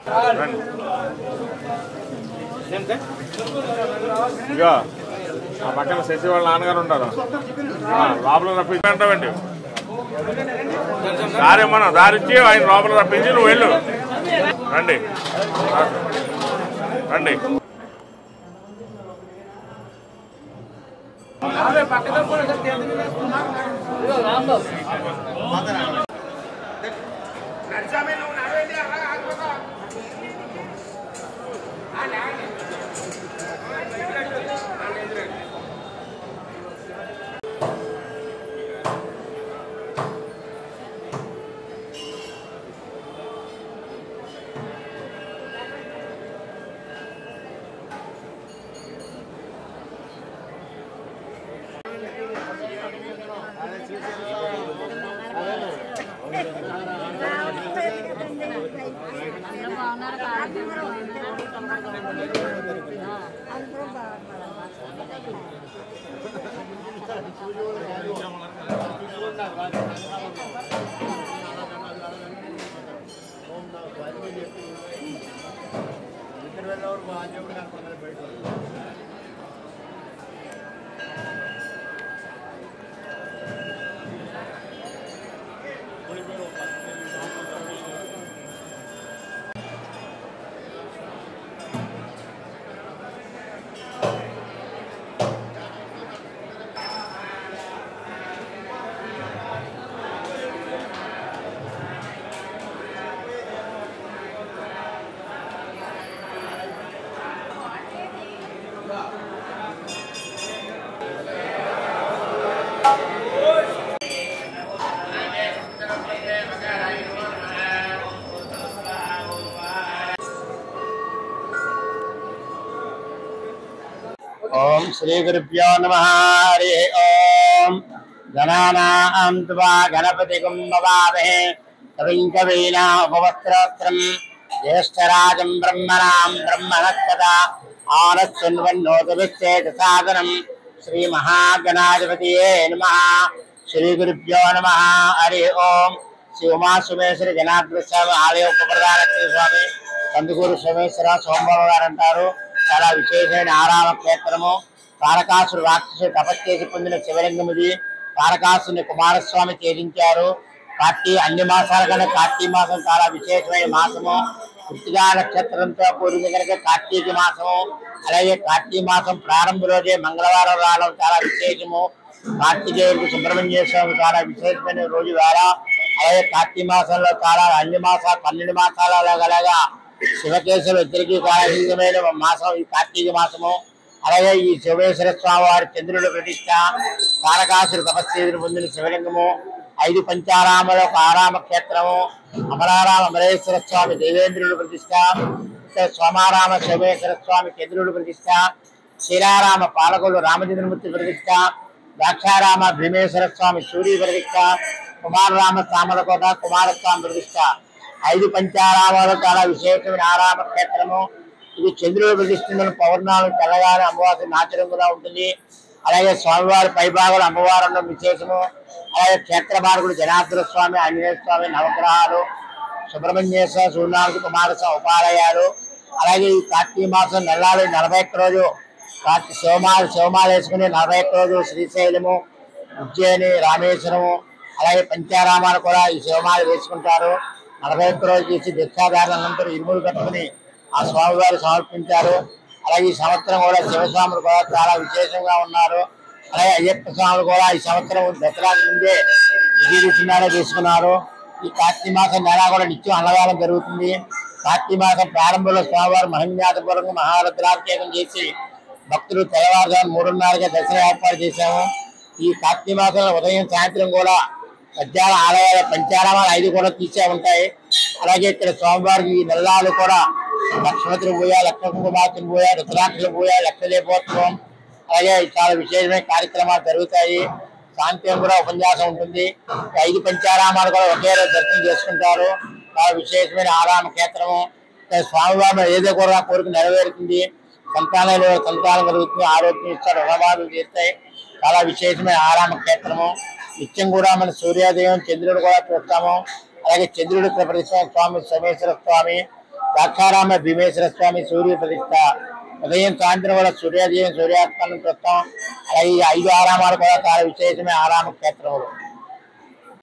ఇక ఆ పక్కన శశి వాళ్ళ నాన్నగారు ఉంటారు లోపల రప్పించండి దారి మనం దారిచ్చి ఆయన లోపల రప్పించి నువ్వు వెళ్ళు రండి రండి ओम श्री गुरुभ्यो नमः। हरि ओम गणानां त्वा गणपतिगुं भवामहे कविं कवीनामुपवस्त्रोत्रं ज्येष्ठराजं ब्रह्मणां ब्रह्मणस्पदा आनश्चिन्वन्नोतविच्छेदसादनं श्रीमहागणाधिपतये नमः। श्री गुरुभ्यो नमः। हरि ओम श्री उमासुमेश्वरी जनार्दन स्वामी आलय उपप्रधान स्वामी కందుకూరు సోమేశ్వర సోమవారం గారు అంటారు। చాలా విశేషమైన ఆరామ క్షేత్రము। తారకాసురు రాక్షసు తపస్సు పొందిన శివలింగముది। తారకాసుని కుమారస్వామి ఛేదించారు। అన్ని మాసాల కన్నా కార్తీక మాసం చాలా విశేషమైన మాసము। కృత్తికా నక్షత్రంతో కూడింది కనుక కార్తీక మాసము। అలాగే కార్తీక మాసం ప్రారంభ రోజే మంగళవారం రావడం చాలా విశేషము। కార్తికేయుడికి సుబ్రహ్మణ్య స్వామి చాలా విశేషమైన రోజు వేళ। అలాగే కార్తీక మాసంలో చాలా అన్ని మాసాలు 12 మాసాలలాగా శివకేశవులు ఇద్దరికీ కారణమైన మాసం ఈ కార్తీక మాసము। అలాగే ఈ శివేశ్వర స్వామి వారి చంద్రుడి ప్రతిష్ట, తారకాసురు తపస్సు పొందిన శివలింగము, 5 పంచారామలో ఒక ఆరామ క్షేత్రము, అమరారామ అమరేశ్వర స్వామి దేవేంద్రుడి ప్రతిష్ట, సోమారామ శివేశ్వర స్వామి చంద్రుడి ప్రతిష్ట, శ్రీరామ పాలకులు రామచంద్రమూర్తి ప్రతిష్ట, ద్రాక్షారామ భీమేశ్వర స్వామి సూర్య ప్రతిష్ట, కుమారరామ సామలకోట కుమారస్వామి ప్రతిష్ట। 5 పంచారామాలు చాలా విశేషమైన ఆరామ క్షేత్రము। ఇది చంద్రుడు ప్రతిష్ఠించిన పౌర్ణాలు తెల్లగానే అమ్మవారి నాచరంగా ఉంటుంది। అలాగే స్వామివారి పైభాగంలో అమ్మవారు విశేషము। అలాగే క్షేత్ర మార్గుడు జనార్దన స్వామి, ఆంజనేయ స్వామి నవగ్రహాలు, సుబ్రహ్మణ్యేశ్వర సూర్యనారాయణ కుమారస్వామి ఉపాలయాలు। అలాగే ఈ కార్తీక మాసం నెలలు 41 రోజు శివమాల వేసుకుని 41 రోజు శ్రీశైలము, ఉజ్జయిని, రామేశ్వరము, అలాగే పంచారామాలు కూడా ఈ శివమాల వేసుకుంటారు। 41 రోజు చేసి దీక్షాధారణంతరం ఇరుములు కట్టుకుని ఆ స్వామివారు సమర్పించారు। అలాగే ఈ సంవత్సరం కూడా శివస్వాములు కూడా చాలా విశేషంగా ఉన్నారు। అలాగే అయ్యప్ప స్వాములు కూడా ఈ సంవత్సరం దసరాకి ముందే విజయదశమినాడే తీసుకున్నారు। ఈ కార్తీక మాసం నెల కూడా నిత్యం అన్నదానం జరుగుతుంది। కార్తీక మాసం ప్రారంభంలో స్వామివారు మహిమ్యాతపూర్వకంగా మహారుద్రాభిషేకం చేసి భక్తులు తెల్లవారుజాము 3:30కే దర్శనం ఏర్పాటు చేశాము। ఈ కార్తీక మాసంలో ఉదయం సాయంత్రం కూడా మధ్యాహ్నం ఆలయాల పంచారామాలు 5 కూడా తీసే ఉంటాయి। అలాగే ఇక్కడ స్వామివారికి ఈ నెలలు కూడా లక్ష్మతులు పోయా, లక్ష్మ కుమార్తెలు పోయా, రుద్రాక్షలు పోయా, లక్షలేపోత్సవం, అలాగే చాలా విశేషమైన కార్యక్రమాలు జరుగుతాయి। సాయంత్రం కూడా ఉపన్యాసం ఉంటుంది। 5 పంచారామాలు కూడా ఒకే రోజు దర్శనం చేసుకుంటారు। చాలా విశేషమైన ఆరామ క్షేత్రము। స్వామివారి ఏదో కూడా కోరిక నెరవేరుతుంది। సంతానంలో సంతానం కలుగుతుంది, ఆరోగ్యం ఇస్తారు, రుణబాధలు తీస్తాయి। చాలా విశేషమైన ఆరామ క్షేత్రము। నిత్యం కూడా మన సూర్యోదయం చంద్రుడు కూడా చూస్తాము। అలాగే చంద్రుడి ప్రతిష్ట స్వామి సోమేశ్వర స్వామి, ద్రాక్షారామ భీమేశ్వర స్వామి సూర్య ప్రతిష్ట ఉదయం సాయంత్రం కూడా సూర్యోదయం సూర్యాస్తమనం కృతం అలాగే ఈ 5 ఆరామాలు కూడా చాలా విశేషమైన ఆరామ క్షేత్రములు.